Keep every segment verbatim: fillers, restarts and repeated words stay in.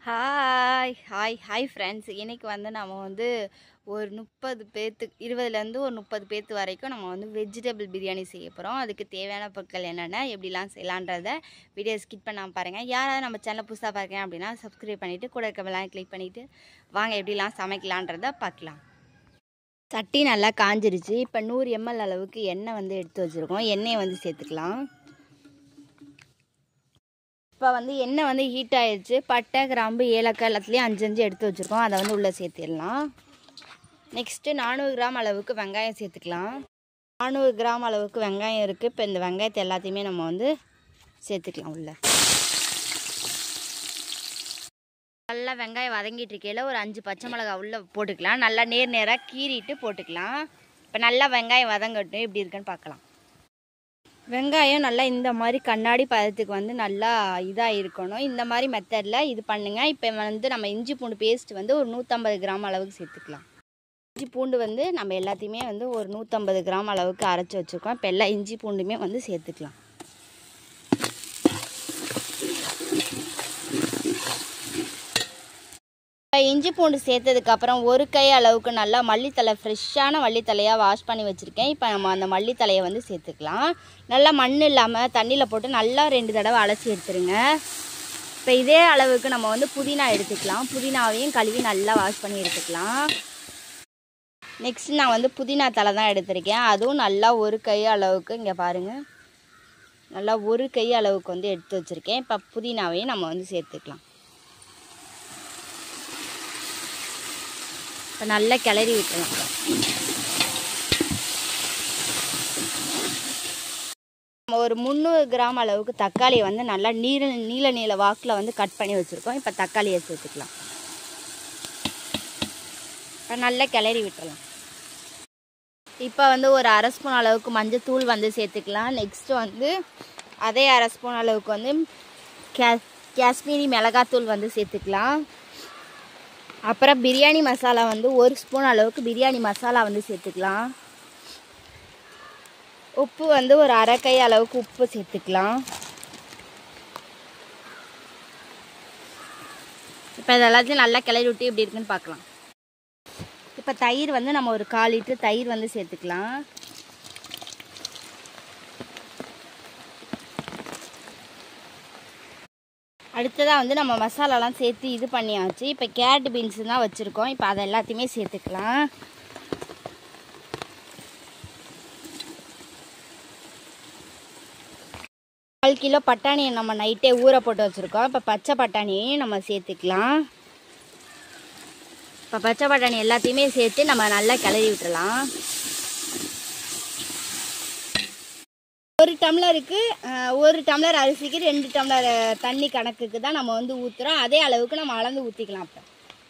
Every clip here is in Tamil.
Hi hi hi friends. இன்றைக்கி வந்து நம்ம வந்து ஒரு முப்பது பேர்த்துக்கு இருபதுலேருந்து ஒரு முப்பது பேர்த்து வரைக்கும் நம்ம வந்து வெஜிடபிள் பிரியாணி செய்ய போகிறோம். அதுக்கு தேவையான பொருட்கள் என்னென்ன, எப்படிலாம் செய்யலான்றதை வீடியோ ஸ்கிப் பண்ணாமல் பாருங்கள். யாராவது நம்ம சேனலை புதுசாக பார்க்கேன் அப்படின்னா சப்ஸ்கிரைப் பண்ணிவிட்டு கூட இருக்க பெல்லாம் கிளிக் பண்ணிவிட்டு வாங்க எப்படிலாம் சமைக்கலான்றதை பார்க்கலாம். சட்டி நல்லா காஞ்சிருச்சு. இப்போ நூறு எம்எல் அளவுக்கு எண்ணெய் வந்து எடுத்து வச்சுருக்கோம். எண்ணெயை வந்து சேர்த்துக்கலாம். இப்போ வந்து எண்ணெய் வந்து ஹீட் ஆகிடுச்சு. பட்டை, கிராம்பு, ஏலக்காய் எல்லாத்துலேயும் அஞ்சு அஞ்சு எடுத்து வச்சுருக்கோம். அதை வந்து உள்ளே சேர்த்திடலாம். நெக்ஸ்ட்டு நானூறு கிராம் அளவுக்கு வெங்காயம் சேர்த்துக்கலாம். நானூறு கிராம் அளவுக்கு வெங்காயம் இருக்குது. இப்போ இந்த வெங்காயத்தை எல்லாத்தையுமே நம்ம வந்து சேர்த்துக்கலாம் உள்ளே. நல்லா வெங்காயம் வதங்கிட்டு இருக்கையில் ஒரு அஞ்சு பச்சை மிளகாய் உள்ளே போட்டுக்கலாம். நல்லா நேர் நேராக கீறிட்டு போட்டுக்கலாம். இப்போ நல்லா வெங்காயம் வதங்கட்டும், எப்படி இருக்குன்னு பார்க்கலாம். வெங்காயம் நல்லா இந்த மாதிரி கண்ணாடி பதத்துக்கு வந்து நல்லா இதாக இருக்கணும். இந்த மாதிரி மெத்தடில் இது பண்ணுங்கள். இப்போ வந்து நம்ம இஞ்சி பூண்டு பேஸ்ட் வந்து ஒரு நூற்றம்பது கிராம் அளவுக்கு சேர்த்துக்கலாம். இஞ்சி பூண்டு வந்து நம்ம எல்லாத்தையுமே வந்து ஒரு நூற்றம்பது கிராம் அளவுக்கு அரைச்சி வச்சுருக்கோம். இப்போ எல்லா இஞ்சி பூண்டுமே வந்து சேர்த்துக்கலாம். இஞ்சி பூண்டு சேர்த்ததுக்கப்புறம் ஒரு கை அளவுக்கு நல்லா மல்லித்தலை, ஃப்ரெஷ்ஷான மல்லித்தலையாக வாஷ் பண்ணி வச்சுருக்கேன். இப்போ நம்ம அந்த மல்லித்தலையை வந்து சேர்த்துக்கலாம். நல்லா மண் இல்லாமல் தண்ணியில் போட்டு நல்லா ரெண்டு தடவை அலசி எடுத்துருங்க. இப்போ இதே அளவுக்கு நம்ம வந்து புதினா எடுத்துக்கலாம். புதினாவையும் கழுவி நல்லா வாஷ் பண்ணி எடுத்துக்கலாம். நெக்ஸ்ட் நான் வந்து புதினா தலை தான் எடுத்திருக்கேன். அதுவும் நல்லா ஒரு கை அளவுக்கு இங்கே பாருங்கள், நல்லா ஒரு கை அளவுக்கு வந்து எடுத்து வச்சுருக்கேன். இப்போ புதினாவையும் நம்ம வந்து சேர்த்துக்கலாம். இப்போ நல்லா கிளறி விட்டுலாம். நம்ம ஒரு முந்நூறு கிராம் அளவுக்கு தக்காளியை வந்து நல்லா நீல நீல நீல வாக்கில் வந்து கட் பண்ணி வச்சுருக்கோம். இப்போ தக்காளியை சேர்த்துக்கலாம். இப்போ நல்லா கிளறி விட்டுலாம். இப்போ வந்து ஒரு அரை ஸ்பூன் அளவுக்கு மஞ்சள் தூள் வந்து சேர்த்துக்கலாம். நெக்ஸ்ட்டு வந்து அதே அரை ஸ்பூன் அளவுக்கு வந்து கே காஷ்மீரி மிளகாத்தூள் வந்து சேர்த்துக்கலாம். அப்புறம் பிரியாணி மசாலா வந்து ஒரு ஸ்பூன் அளவுக்கு பிரியாணி மசாலா வந்து சேர்த்துக்கலாம். உப்பு வந்து ஒரு அரை கை அளவுக்கு உப்பு சேர்த்துக்கலாம். இப்போ இது எல்லாத்தையும் நல்லா கிளறி விட்டு எப்படி இருக்குன்னு பார்க்கலாம். இப்போ தயிர் வந்து நம்ம ஒரு கால் லிட்டர் தயிர் வந்து சேர்த்துக்கலாம். அடுத்ததாக வந்து நம்ம மசாலாலாம் சேர்த்து இது பண்ணியாச்சு. இப்போ கேரட் பீன்ஸ் தான் வச்சுருக்கோம். இப்போ அதை எல்லாத்தையுமே சேர்த்துக்கலாம். கால் கிலோ பட்டாணியை நம்ம நைட்டே ஊற போட்டு வச்சுருக்கோம். இப்போ பச்சை பட்டாணியையும் நம்ம சேர்த்துக்கலாம். இப்போ பச்சை பட்டாணி எல்லாத்தையுமே சேர்த்து நம்ம நல்லா கிளறி விட்டுலாம். ஒரு டம்ளருக்கு ஒரு டம்ளர் அரிசிக்கு ரெண்டு டம்ளர் தண்ணி கணக்குக்கு தான் நம்ம வந்து ஊற்றுறோம். அதே அளவுக்கு நம்ம அளந்து ஊற்றிக்கலாம். இப்போ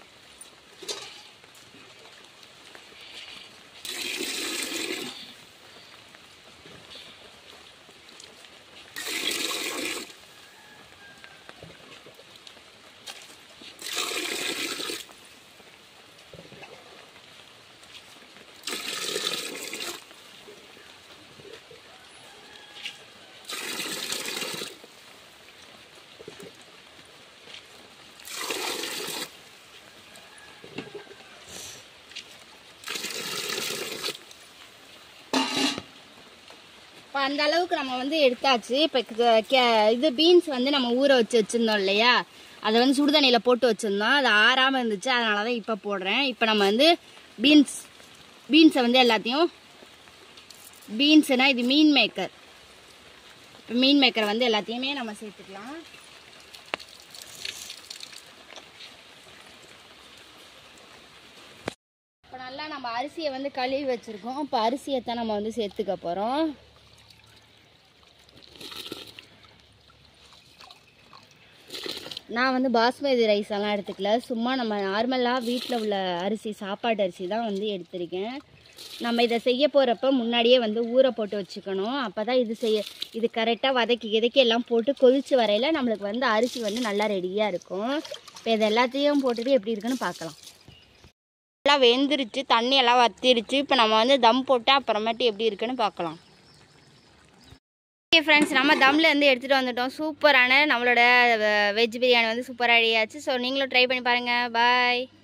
இப்போ அந்த அளவுக்கு நம்ம வந்து எடுத்தாச்சு. இப்போ இது பீன்ஸ் வந்து நம்ம ஊற வச்சு வச்சுருந்தோம் இல்லையா, அதை வந்து சுடுதண்ணியில் போட்டு வச்சுருந்தோம். அது ஆறாமல் இருந்துச்சு, அதனால தான் இப்போ போடுறேன். இப்போ நம்ம வந்து பீன்ஸ் பீன்ஸை வந்து எல்லாத்தையும் பீன்ஸுனால் இது மீன் மேக்கர். இப்போ மீன் மேக்கரை வந்து எல்லாத்தையுமே நம்ம சேர்த்துக்கலாம். இப்போ நல்லா நம்ம அரிசியை வந்து கழுவி வச்சுருக்கோம். இப்போ அரிசியை தான் நம்ம வந்து சேர்த்துக்க போகிறோம். நான் வந்து பாஸ்மதி ரைஸ் எல்லாம் எடுத்துக்கல, சும்மா நம்ம நார்மலாக வீட்டில் உள்ள அரிசி, சாப்பாட்டு அரிசி தான் வந்து எடுத்திருக்கேன். நம்ம இதை செய்ய போகிறப்ப முன்னாடியே வந்து ஊற போட்டு வச்சுக்கணும். அப்போ தான் இது செய்ய இது கரெக்டாக வதக்கி கிதக்கி எல்லாம் போட்டு கொதிச்சு வரையில் நம்மளுக்கு வந்து அரிசி வந்து நல்லா ரெடியாக இருக்கும். இப்போ இது எல்லாத்தையும் போட்டுட்டு எப்படி இருக்குன்னு பார்க்கலாம். நல்லா வெந்துருச்சு, தண்ணியெல்லாம் வத்திருச்சு. இப்போ நம்ம வந்து தம் போட்டு அப்புறமேட்டு எப்படி இருக்குன்னு பார்க்கலாம். ஓகே ஃப்ரெண்ட்ஸ், நம்ம தம்லேருந்து எடுத்துகிட்டு வந்துட்டோம். சூப்பரான நம்மளோட வெஜ் பிரியாணி வந்து சூப்பராக ரெடியாச்சு. ஸோ நீங்களும் ட்ரை பண்ணி பாருங்கள். பாய்.